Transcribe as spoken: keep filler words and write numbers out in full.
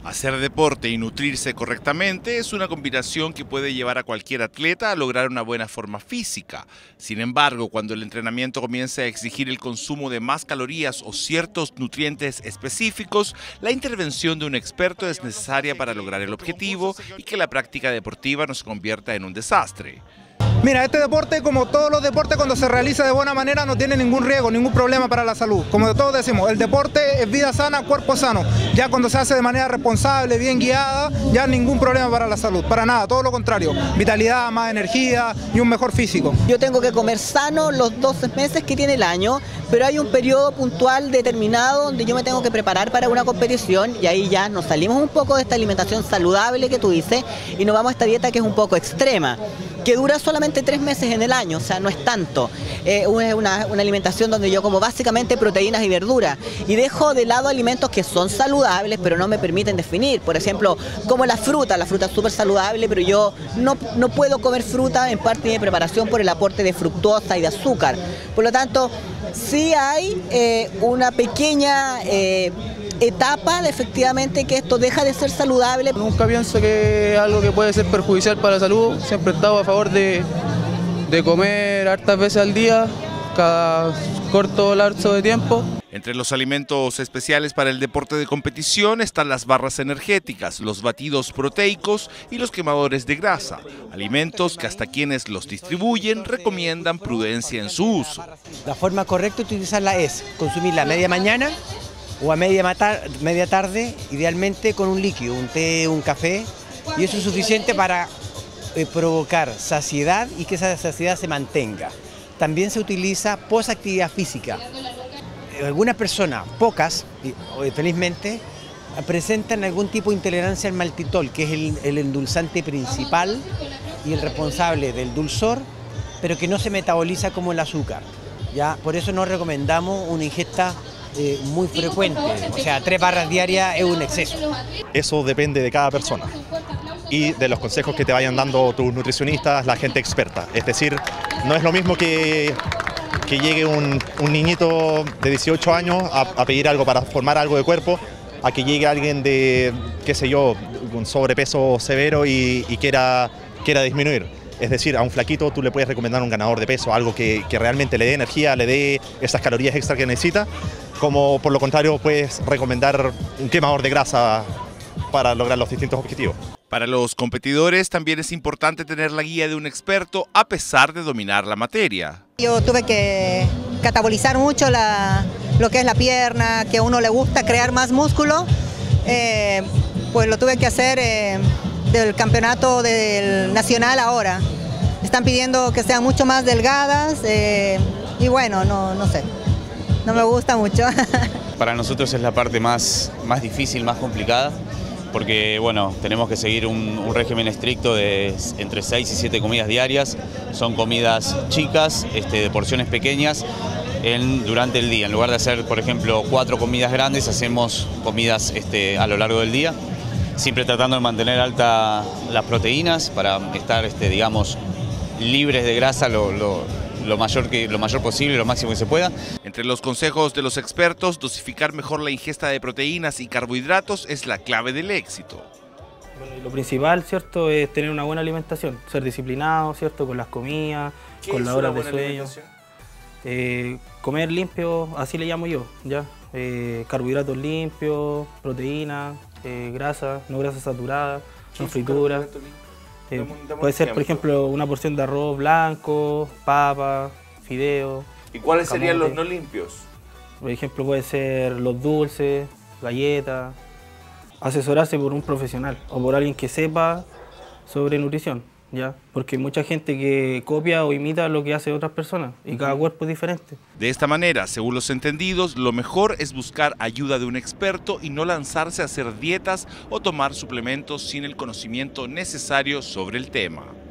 Hacer deporte y nutrirse correctamente es una combinación que puede llevar a cualquier atleta a lograr una buena forma física. Sin embargo, cuando el entrenamiento comienza a exigir el consumo de más calorías o ciertos nutrientes específicos, la intervención de un experto es necesaria para lograr el objetivo y que la práctica deportiva no se convierta en un desastre. Mira, este deporte, como todos los deportes, cuando se realiza de buena manera no tiene ningún riesgo, ningún problema para la salud. Como todos decimos, el deporte es vida sana, cuerpo sano. Ya cuando se hace de manera responsable, bien guiada, ya ningún problema para la salud, para nada, todo lo contrario. Vitalidad, más energía y un mejor físico. Yo tengo que comer sano los doce meses que tiene el año, pero hay un periodo puntual determinado donde yo me tengo que preparar para una competición y ahí ya nos salimos un poco de esta alimentación saludable que tú dices y nos vamos a esta dieta que es un poco extrema, que dura solamente tres meses en el año, o sea, no es tanto. Eh, es una, una alimentación donde yo como básicamente proteínas y verduras y dejo de lado alimentos que son saludables pero no me permiten definir. Por ejemplo, como la fruta, la fruta es súper saludable, pero yo no, no puedo comer fruta en parte de mi preparación por el aporte de fructosa y de azúcar. Por lo tanto, sí hay eh, una pequeña eh, etapa de efectivamente que esto deja de ser saludable. Nunca pienso que es algo que puede ser perjudicial para la salud, siempre he estado a favor de, de comer hartas veces al día, cada corto lapso de tiempo. Entre los alimentos especiales para el deporte de competición están las barras energéticas, los batidos proteicos y los quemadores de grasa, alimentos que hasta quienes los distribuyen recomiendan prudencia en su uso. La forma correcta de utilizarla es consumirla a media mañana o a media, matar, media tarde, idealmente con un líquido, un té, un café, y eso es suficiente para eh, provocar saciedad y que esa saciedad se mantenga. También se utiliza post-actividad física. Algunas personas, pocas, felizmente, presentan algún tipo de intolerancia al maltitol, que es el, el endulzante principal y el responsable del dulzor, pero que no se metaboliza como el azúcar. ¿Ya? Por eso no recomendamos una ingesta eh, muy frecuente, o sea, tres barras diarias es un exceso. Eso depende de cada persona y de los consejos que te vayan dando tus nutricionistas, la gente experta. Es decir, no es lo mismo que... que llegue un, un niñito de dieciocho años a, a pedir algo para formar algo de cuerpo, a que llegue alguien de, qué sé yo, un sobrepeso severo y, y quiera, quiera disminuir. Es decir, a un flaquito tú le puedes recomendar un ganador de peso, algo que, que realmente le dé energía, le dé esas calorías extra que necesita, como por lo contrario puedes recomendar un quemador de grasa para lograr los distintos objetivos. Para los competidores también es importante tener la guía de un experto a pesar de dominar la materia. Yo tuve que catabolizar mucho la, lo que es la pierna, que a uno le gusta crear más músculo, eh, pues lo tuve que hacer eh, del campeonato del nacional ahora. Están pidiendo que sean mucho más delgadas eh, y bueno, no, no sé, no me gusta mucho. Para nosotros es la parte más, más difícil, más complicada, porque bueno, tenemos que seguir un, un régimen estricto de entre seis y siete comidas diarias. Son comidas chicas, este, de porciones pequeñas en, durante el día. En lugar de hacer, por ejemplo, cuatro comidas grandes, hacemos comidas este, a lo largo del día, siempre tratando de mantener altas las proteínas para estar, este, digamos, libres de grasa lo, lo, lo, mayor que, lo mayor posible, lo máximo que se pueda. Entre los consejos de los expertos, dosificar mejor la ingesta de proteínas y carbohidratos es la clave del éxito. Bueno, lo principal, ¿cierto?, es tener una buena alimentación, ser disciplinado, ¿cierto?, con las comidas, con las horas de sueño. Eh, comer limpio, así le llamo yo, ¿ya? Eh, carbohidratos limpios, proteínas, eh, grasa, no grasa saturada, no frituras. Eh, puede ser, por ejemplo, una porción de arroz blanco, papa, fideo. ¿Y cuáles camote. serían los no limpios? Por ejemplo, puede ser los dulces, galletas. Asesorarse por un profesional o por alguien que sepa sobre nutrición, ¿ya? Porque hay mucha gente que copia o imita lo que hace otras personas y cada cuerpo es diferente. De esta manera, según los entendidos, lo mejor es buscar ayuda de un experto y no lanzarse a hacer dietas o tomar suplementos sin el conocimiento necesario sobre el tema.